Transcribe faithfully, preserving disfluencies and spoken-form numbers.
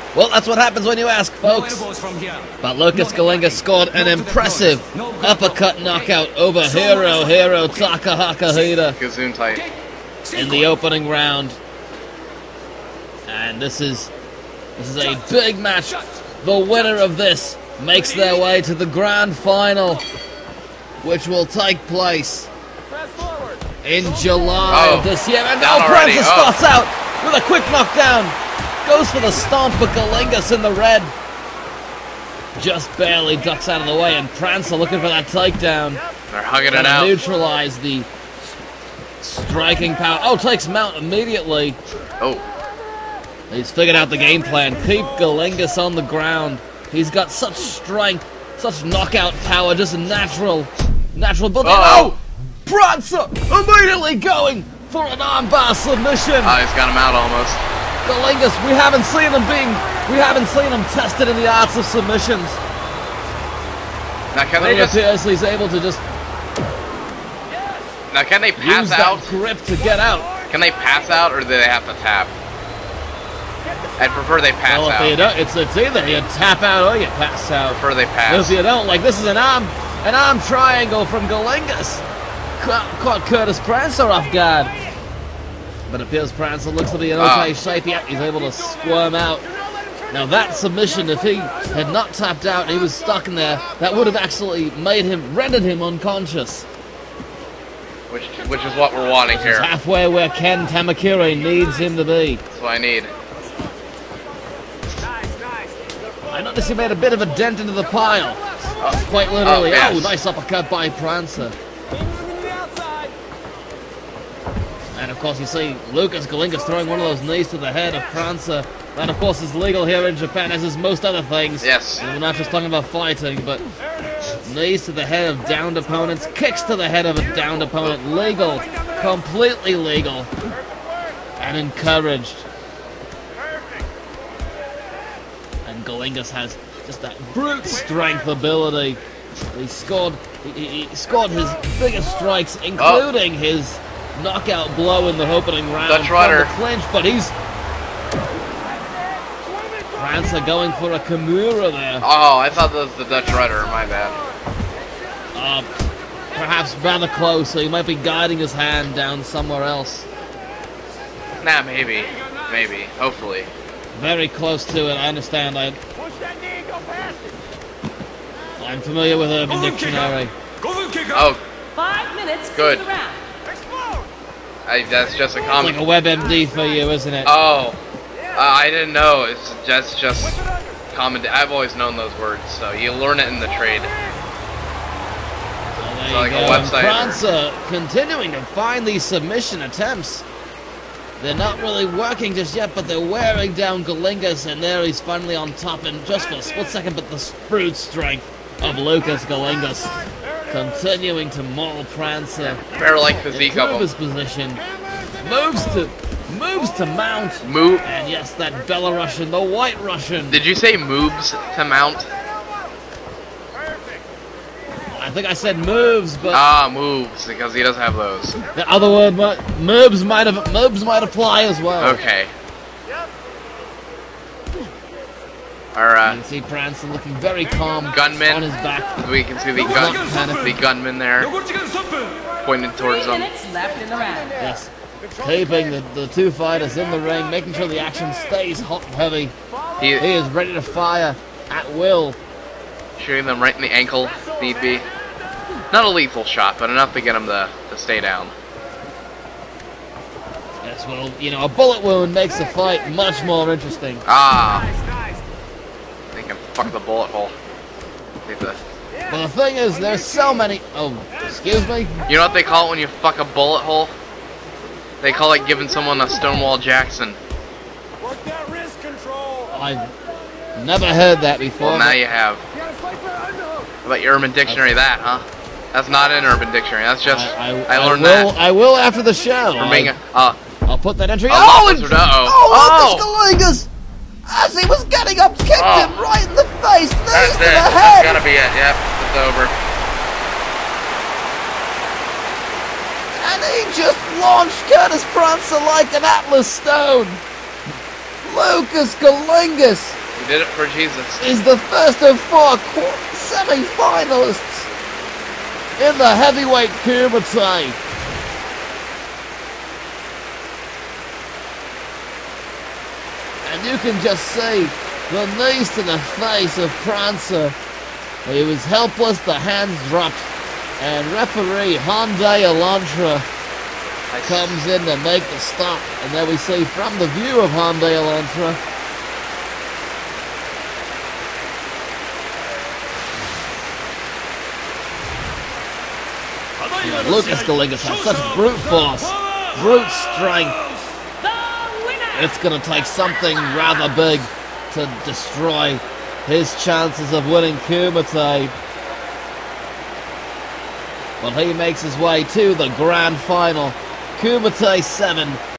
Well, that's what happens when you ask, folks. But Lucas Galinga scored an impressive uppercut knockout over Hiro Hiro Takahakahita Gesundheit in the opening round. And this is this is a big match. The winner of this makes their way to the grand final, which will take place in July oh, of this year. And down now already. Prancer oh. starts out with a quick knockdown. Goes for the stomp, but Galingas in the red just barely ducks out of the way, and Prancer looking for that takedown. They're hugging it to out. Neutralize the striking power. Oh, takes Mount immediately. Oh. He's figured out the game plan. Keep Galingas on the ground. He's got such strength, such knockout power, just natural, natural building. Uh-oh. Oh! Prancer immediately going for an armbar submission. Oh, he's got him out almost. Galingas, we haven't seen him being, we haven't seen him tested in the arts of submissions. Now can But they it just? appears he's able to just Now can they pass use out? that grip to get out. Can they pass out or do they have to tap? I'd prefer they pass Well, if out. you don't, it's, it's either you tap out or you pass out. prefer they pass. If you don't, like this is an arm, an arm triangle from Galingas. Caught, caught Curtis Prancer off guard. But it appears Prancer looks to be in okay Oh. shape. Yep, he's able to squirm out. Now that submission, if he had not tapped out and he was stuck in there, that would have actually made him, rendered him unconscious. Which, which is what we're wanting He's here. halfway where Ken Tamakiri needs him to be. That's what I need. I noticed he made a bit of a dent into the pile. Quite literally. Oh, yes. Oh, nice uppercut by Prancer. And of course you see Lucas Galingas throwing one of those knees to the head of Prancer. That of course is legal here in Japan, as is most other things. Yes. And we're not just talking about fighting, but knees to the head of downed opponents, kicks to the head of a downed opponent, legal, completely legal, and encouraged. And Galingas has just that brute strength ability. He scored, he, he scored his biggest strikes, including oh. his knockout blow in the opening round Dutch Rider. from the clinch, but he's Prancer going for a Kimura there. Oh, I thought that was the Dutch Rider. My bad. Uh, perhaps rather close, so he might be guiding his hand down somewhere else. Nah, maybe, maybe, hopefully. Very close to it. I understand. I, I'm familiar with Urban Dictionary. Oh, Five minutes. good. To the round. I, that's just a It's comment. like a WebMD for you, isn't it? Oh, uh, I didn't know. It's just just common. I've always known those words, so you learn it in the trade. Well, there It's you like go. a And website. Prancer continuing to find these submission attempts. They're not really working just yet, but they're wearing down Galingas, and there he's finally on top, and just for a split second, but the brute strength of Lucas Galingas continuing to maul Prancer. Bear-like physique Improve of his him. position, moves to moves to mount, Move. and yes, that Belarusian, the White Russian. Did you say moves to mount? I think I said moves, but Ah, moves, because he doesn't have those. the other word, moves might have moves might apply as well. Okay. You Alright. can see Prancer looking very calm Gunman. on his back. We can see the gun, the gunman there, pointing towards Three him. minutes left in the round. Yes, keeping the, the two fighters in the ring, making sure the action stays hot and heavy. He, He is ready to fire at will. shooting them right in the ankle, if need be. Not a lethal shot, but enough to get him to, to stay down. Yes, well, you know, a bullet wound makes the fight much more interesting. Ah. They can fuck the bullet hole. Take the, Well, the thing is, there's so many. Oh, excuse me? you know what they call it when you fuck a bullet hole? They call it giving someone a Stonewall Jackson. I've never heard that before. Well, now you have. How about your Urban Dictionary that, huh? That's not in Urban Dictionary. That's just I, I, I, learned I will, that I will after the show. from being I, a. Uh, I'll put that entry. a Oh, lot and, lizard, uh-oh. oh, Lucas Galingas, as he was getting up, kicked Oh. him right in the face, knees That's to it. the That's head. gotta be it. Yep, it's over. And he just launched Curtis Prancer like an Atlas stone. Lucas Galingas He did it for Jesus. is the first of four semi-finalists in the heavyweight Kumite. And you can just see the knees to the face of Prancer. He was helpless, the hands dropped, and referee Hyundai Elantra Nice. comes in to make the stop. And there we see from the view of Hyundai Elantra, Lucas Galingas has such brute force, brute strength. The winner. It's going to take something rather big to destroy his chances of winning Kumite. But he makes his way to the grand final. Kumite seven,